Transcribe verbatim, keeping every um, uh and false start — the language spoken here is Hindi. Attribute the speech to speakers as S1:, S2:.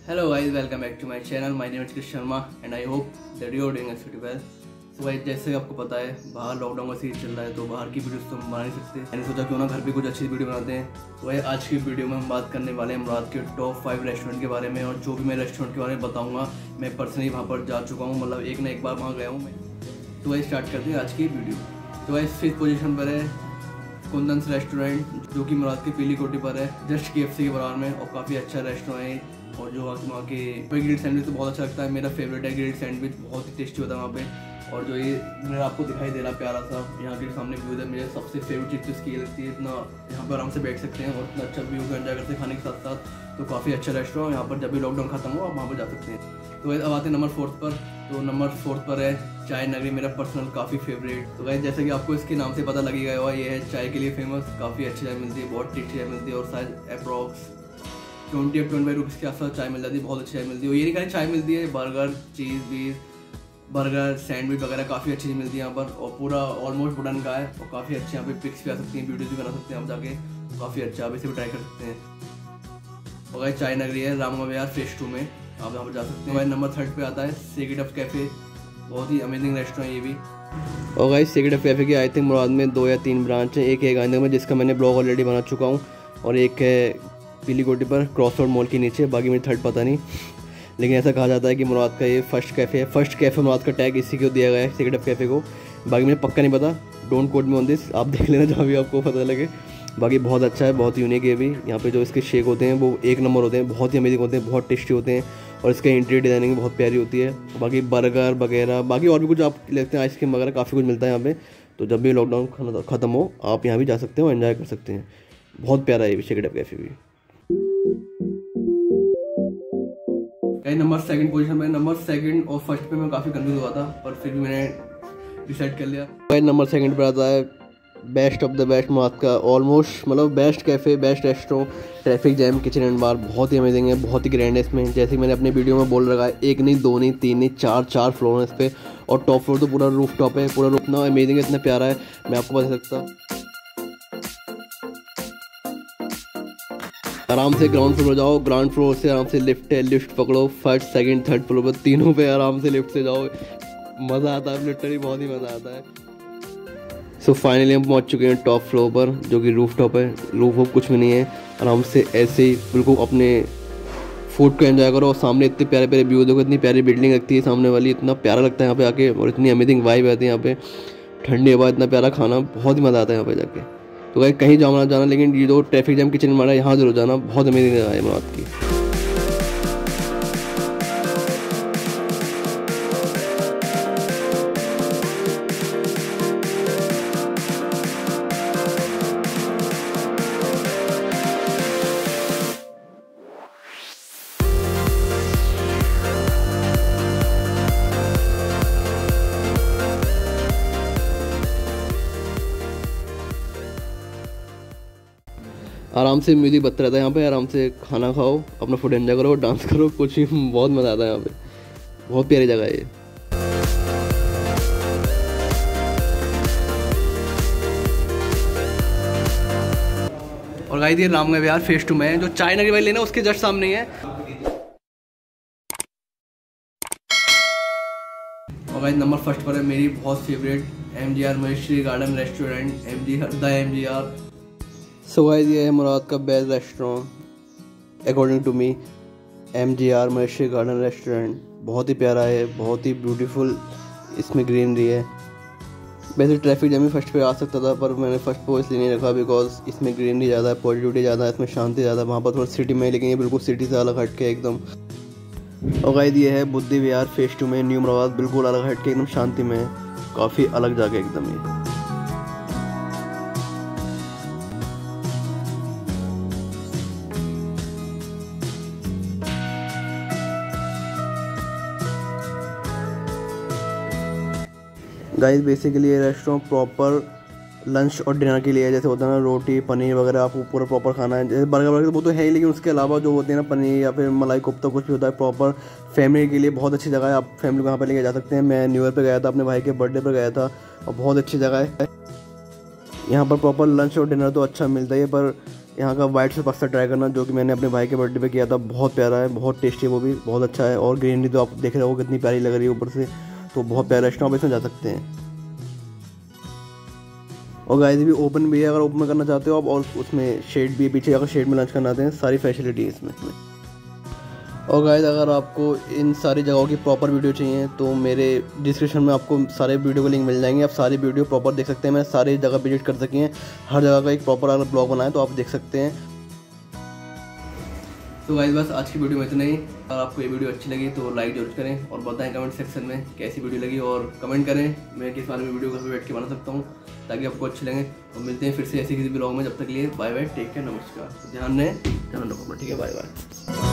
S1: Hello guys, welcome back to my channel. My name is Krish Sharma and I hope that you are doing pretty well. So guys, जैसे आपको पता है बाहर लॉकडाउन का सीरीज चल रहा है तो बाहर की वीडियोस तो हम बना नहीं सकते। मैंने सोचा क्यों ना घर पे कुछ अच्छी वीडियो बनाते हैं। तो भाई आज की वीडियो में हम बात करने वाले हैं मुराद के टॉप फाइव रेस्टोरेंट के बारे में, और जो भी मैं रेस्टोरेंट के बारे में बताऊँगा मैं पर्सनली वहाँ पर जा चुका हूँ, मतलब एक ना एक बार वहाँ गया हूँ मैं। तो भाई स्टार्ट करते हैं आज की वीडियो। तो भाई फिफ्थ पोजीशन पर है कुंदन्स रेस्टोरेंट, जो कि मुराद की पीली कोठी पर है, जस्ट के एफ सी के बराबर में, और काफ़ी अच्छा रेस्टोरेंट है। और जो वहाँ वहाँ के ग्रिल्ड सैंडविच तो बहुत अच्छा लगता है, मेरा फेवरेट है ग्रिल्ड सैंडविच, बहुत ही टेस्टी होता है वहाँ पे। और जो ये मेरा आपको दिखाई दे रहा प्यारा सा यहाँ के सामने व्यू है, मेरे सबसे फेवरेट चीज़ तो इसकी ये लगती है, इतना यहाँ पर आराम से बैठ सकते हैं और इतना अच्छा व्यू को एंजॉय करते हैं खाने के साथ साथ। तो काफ़ी अच्छा रेस्टोरेंट यहाँ पर, जब भी लॉकडाउन खत्म हो आप वहाँ पर जा सकते हैं। तो अब आते हैं नंबर फोर्थ पर। तो नंबर फोर्थ पर है चाय नगरी, मेरा पर्सनल काफ़ी फेवरेट। तो गाइस जैसे कि आपको इसके नाम से पता लगी गया हुआ, ये है चाय के लिए फेमस, काफ़ी अच्छी चाय मिलती है, बहुत टेस्टी चाय मिलती है, और शायद अप्रॉक्स ट्वेंटी और ट्वेंटी फाइव रुपीज़ के आसपास चाय मिल जाती है, बहुत अच्छी चाय मिलती है। और ये नहीं खाली चाय मिलती है, बर्गर, चीज़ बीज बर्गर, सैंडविच वगैरह काफ़ी अच्छी चीज़ मिलती है यहाँ पर, और पूरा ऑलमोस्ट वुडन का है, और काफ़ी अच्छे यहाँ पे पिक्स भी आ सकती हैं, वीडियोज़ भी बना सकते हैं आप जाके, काफ़ी अच्छा, आप इसे भी ट्राई कर सकते हैं। और चाय नगरी है रामगढ़ बाजार फेज टू में, आप यहाँ पर जा सकते हैं। भाई नंबर थर्ड पे आता है सेकेंड ऑफ कैफ़े, बहुत ही अमेजिंग रेस्टोरेंट ये भी। और गाइस सेकेंड ऑफ कैफ़े की आई थिंक मुराद में दो या तीन ब्रांच हैं, एक है गांधीनगर में जिसका मैंने ब्लॉग ऑलरेडी बना चुका हूँ, और एक है पीली कोठी पर क्रॉस रोड मॉल के नीचे, बाकी मेरी थर्ड पता नहीं। लेकिन ऐसा कहा जाता है कि मुराद का ये फर्स्ट कैफ़े है, फर्स्ट कैफ़े मुराद का टैग इसी को दिया गया है सेकेंड ऑफ कैफ़े को, बाकी मुझे पक्का नहीं पता, don't quote me on this, आप देख लेना जहाँ भी आपको पता लगे। बाकी बहुत अच्छा है, बहुत यूनिक है भी। यहाँ पे जो इसके शेक होते हैं वो एक नंबर होते हैं, बहुत ही अमेजिंग होते हैं, बहुत टेस्टी होते हैं, और इसका इंटीरियर डिज़ाइनिंग बहुत प्यारी होती है। बाकी बर्गर वगैरह, बाकी और भी कुछ आप लेते हैं, आइसक्रीम वगैरह काफ़ी कुछ मिलता है यहाँ पे। तो जब भी लॉकडाउन ख़त्म हो आप यहाँ भी जा सकते हो, एंजॉय कर सकते हैं, बहुत प्यारा है ये सेकेंड ऑफ कैफ़े भी। नंबर सेकंड पोजीशन में, नंबर सेकंड और फर्स्ट पे मैं काफ़ी कंफ्यूज हुआ था, पर फिर भी मैंने डिसाइड कर लिया। भाई नंबर सेकंड पे आता है best of the best Murad का, ऑलमोस्ट मतलब best cafe, best restaurant, traffic jam kitchen and bar, बहुत ही अमेजिंग है, बहुत ही ग्रैंड है इसमें। जैसे कि मैंने अपने वीडियो में बोल रखा है, एक नहीं दो नहीं तीन नहीं चार चार फ्लोर है इस पर, और टॉप फ्लोर तो पूरा रूफ टॉप है, पूरा रूफ इतना अमेजिंग है, इतना प्यारा है, मैं आपको बता सकता। आराम से ग्राउंड फ्लोर जाओ, ग्राउंड फ्लोर से आराम से लिफ्ट है, लिफ्ट पकड़ो, फर्स्ट सेकंड थर्ड फ्लोर पर, तीनों पे आराम से लिफ्ट से जाओ, मज़ा आता है, लिटरली बहुत ही मज़ा आता है। सो so, फाइनली हम पहुंच चुके हैं टॉप फ्लोर पर, जो कि रूफ टॉप है, रूफ वूफ कुछ भी नहीं है, आराम से ऐसे ही बिल्कुल अपने फूड को एंजॉय करो, और सामने इतने प्यारे प्यारे व्यू देखो, इतनी प्यारी बिल्डिंग लगती है सामने वाली, इतना प्यारा लगता है यहाँ पे आके, और इतनी अमेजिंग वाइब आती है यहाँ पे, ठंडी हवा, इतना प्यारा खाना, बहुत ही मज़ा आता है यहाँ पे जाके। तो भाई कहीं जाना जाना, लेकिन ये जो ट्रैफिक जैम किचन हमारा यहाँ जरूर जाना, बहुत अमेजिंग जगह है मुराद की। आराम से म्यूजिक बजता रहता है यहाँ पे, आराम से खाना खाओ, अपना फूड एंजॉय करो, डांस करो, कुछ भी, बहुत मज़ा आता है यहाँ पे, बहुत प्यारी जगह है ये। और गाइस ये रामगढ़ बाजार फेज टू में है, जो चाय नगरी वाली लेना उसके जस्ट सामने ही है। और गाइस नंबर फर्स्ट पर है मेरी बहुत favourite M G R Maheshwari garden restaurant, M G the M G R. So guys ये है मुराद का best restaurant according to me, M G R Maheshwari garden restaurant, बहुत ही प्यारा है, बहुत ही ब्यूटीफुल, इसमें ग्रीनरी है। वैसे ट्रैफिक जैम में फर्स्ट पे आ सकता था, पर मैंने फर्स्ट पे इसलिए नहीं रखा बिकॉज इसमें ग्रीनरी ज़्यादा है, पॉजिटिविटी ज़्यादा है, इसमें शांति ज़्यादा है, वहाँ पर थोड़ा सिटी में, लेकिन ये बिल्कुल सिटी से अलग हट के एकदम। और गाइस ये है बुद्धि विहार फेज टू में, न्यू मुराद, बिल्कुल अलग हट के एकदम शांति में, काफ़ी अलग जगह एकदम ये। गाइस बेसिकली ये रेस्टोरेंट प्रॉपर लंच और डिनर के लिए है, जैसे होता है ना रोटी पनीर वगैरह आपको पूरा प्रॉपर खाना है, जैसे बर्गर वगैरह वो तो है ही, लेकिन उसके अलावा जो होते हैं ना पनीर या फिर मलाई कोफ्ता कुछ भी होता है, प्रॉपर फैमिली के लिए बहुत अच्छी जगह है, आप फैमिली को यहाँ पर लेके जा सकते हैं। मैं न्यू ईयर पे गया था, अपने भाई के बर्थडे पर गया था, और बहुत अच्छी जगह है यहाँ पर, प्रॉपर लंच और डिनर तो अच्छा मिलता ही है, पर यहाँ का वाइट सॉस पास्ता ट्राई करना, जो कि मैंने अपने भाई के बर्थडे पे किया था। बहुत प्यारा है, बहुत टेस्टी है, वो भी बहुत अच्छा है। और ग्रीनरी तो आप देख रहे हो कितनी प्यारी लग रही है ऊपर से, तो बहुत प्यारा रेस्टोरेंट, आप इसमें जा सकते हैं। और गाइस भी ओपन भी है, अगर ओपन में करना चाहते हो आप, और उसमें शेड भी है पीछे, अगर शेड में लंच करना चाहते हैं, सारी फैसिलिटी है इसमें। और गाइस अगर आपको इन सारी जगहों की प्रॉपर वीडियो चाहिए तो मेरे डिस्क्रिप्शन में आपको सारे वीडियो के लिंक मिल जाएंगे, आप सारी वीडियो प्रॉपर देख सकते हैं। मैंने सारी जगह विजिट कर सकी हैं, हर जगह का एक प्रॉपर अगर ब्लॉग बनाए तो आप देख सकते हैं। तो गाइस बस आज की वीडियो में इतना ही। अगर आपको ये वीडियो अच्छी लगी तो लाइक जरूर करें और बताएं कमेंट सेक्शन में कैसी वीडियो लगी, और कमेंट करें मैं किस बारे में वीडियो घर पे बैठ के बना सकता हूँ ताकि आपको अच्छे लगे। और मिलते हैं फिर से ऐसे किसी ब्लॉग में, जब तक लिए बाय बाय, टेक केयर, नमस्कार, ध्यान रहे, ध्यान रखो, ठीक है, बाय बाय।